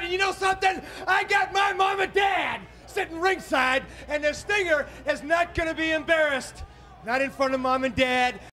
And you know something? I got my mom and dad sitting ringside, and the Stinger is not going to be embarrassed. Not in front of mom and dad.